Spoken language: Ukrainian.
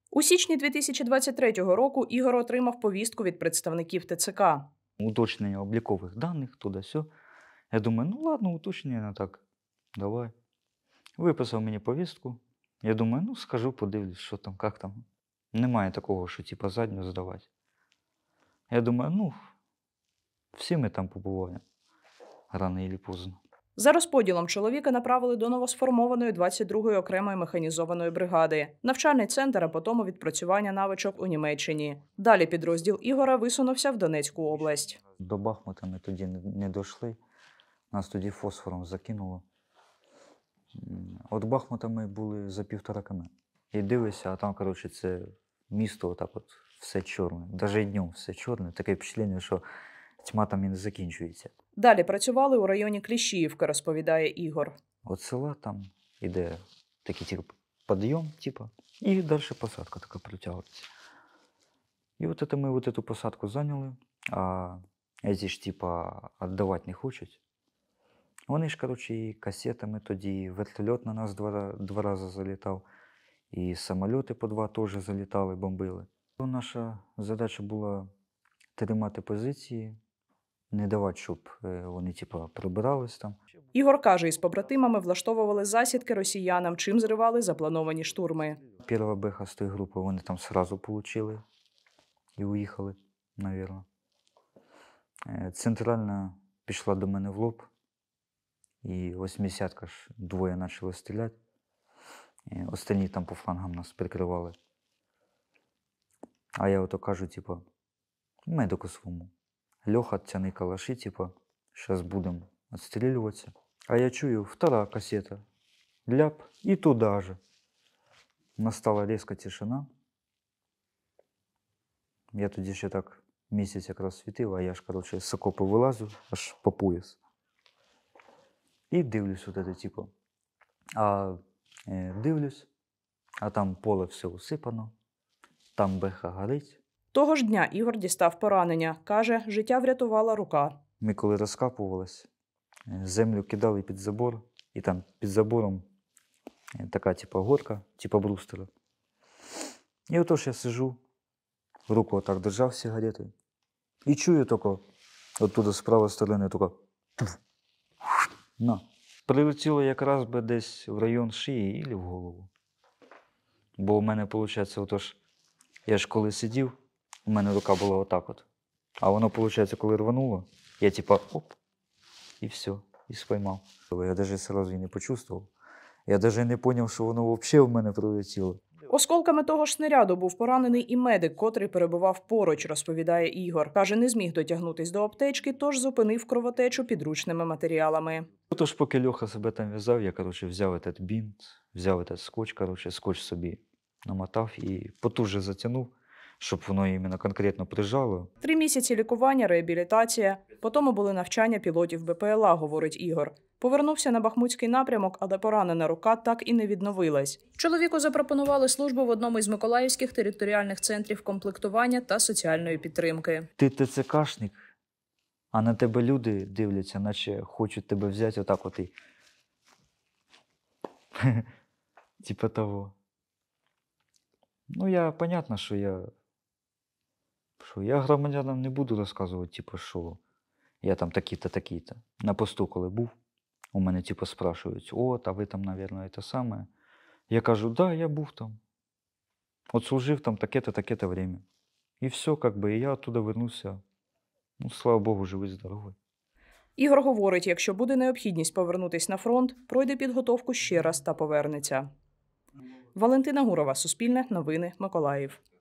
У січні 2023 року Ігор отримав повістку від представників ТЦК. Уточнення облікових даних, туди-сьо. Я думаю, ну ладно, уточнення так, давай. Виписав мені повістку. Я думаю, ну схожу, подивлюсь, що там, як там. Немає такого, що типа задню здавати. Я думаю, ну, всі ми там побуваємо. Рано чи поздно. За розподілом чоловіка направили до новосформованої 22-ї окремої механізованої бригади, навчальний центр, а потім відпрацювання навичок у Німеччині. Далі підрозділ Ігора висунувся в Донецьку область. До Бахмута ми тоді не дійшли. Нас тоді фосфором закинуло. От Бахмута ми були за 1,5 км. І дивишся, а там, коротше, це місто отак от все чорне. Навіть днем все чорне. Таке впечатлення, що тьма там і не закінчується. Далі працювали у районі Кліщіївка, розповідає Ігор. От села там іде такий типу підйом, типу, і далі посадка така протягується. І от це ми цю посадку зайняли, а ці ж типа віддавати не хочуть. Вони ж, коротше, і касетами тоді, і вертольот на нас два рази залітав, і самоліти по 2 теж залітали, бомбили. Наша задача була тримати позиції, не давати, щоб вони типа прибирались там. Ігор каже, із побратимами влаштовували засідки росіянам, чим зривали заплановані штурми. Перша беха з тої групи вони там одразу отримали і уїхали, мабуть. Центральна пішла до мене в лоб, і 80-ка ж двоє почали стріляти. Останні там по флангам нас прикривали. А я ото кажу, типу, медику своєму. Льоха, тяни калаші, типу, зараз будемо відстрілюватися. А я чую, втора касета. Ляп, і туди же. Настала різка тишина. Я тоді ще так місяць якраз світив, а я ж, коротше, з окопу вилазю, аж по пояс. І дивлюсь, от це, типу. Дивлюсь, а там поле все усипано, там беха горить. Того ж дня Ігор дістав поранення. Каже, життя врятувала рука. Ми коли розкапувались, землю кидали під забор, і там під забором така типу горка, типу брустера. І отож я сижу, руку отак держав сигаретою, і чую тільки, оттуда з правої сторони, тільки на. Прилетіло якраз би десь в район шиї або в голову. Бо у мене, виходить, отож, я ж коли сидів, у мене рука була отак от. А воно, виходить, коли рвануло, я типа оп, і все, і спіймав. Я навіть одразу і не почувствував. Я навіть не зрозумів, що воно взагалі в мене прилетіло. Осколками того ж снаряду був поранений і медик, котрий перебував поруч, розповідає Ігор. Каже, не зміг дотягнутись до аптечки, тож зупинив кровотечу підручними матеріалами. Тож, поки Льоха себе там в'язав, я, коротше, взяв цей бінт, взяв цей скотч, коротше, скотч собі намотав і потуже затягнув, щоб воно іменно конкретно прижало. 3 місяці лікування, реабілітація. Потім були навчання пілотів БПЛА, говорить Ігор. Повернувся на Бахмутський напрямок, але поранена рука так і не відновилась. Чоловіку запропонували службу в одному із миколаївських територіальних центрів комплектування та соціальної підтримки. Ти ТЦКшник, а на тебе люди дивляться, наче хочуть тебе взяти отак от і... Типа того. Ну, понятно, що я громадянам не буду розказувати, типу, що я там такі-то, такі-то. На посту, коли був, у мене, типу, спрашують, от, а ви там, мабуть, те саме. Я кажу, да, я був там. От служив там таке-то, таке-то время. І все, как би, і я оттуда вернувся. Ну, слава Богу, живий, здоровий. Ігор говорить, якщо буде необхідність повернутись на фронт, пройде підготовку ще раз та повернеться. Валентина Гурова, Суспільне новини, Миколаїв.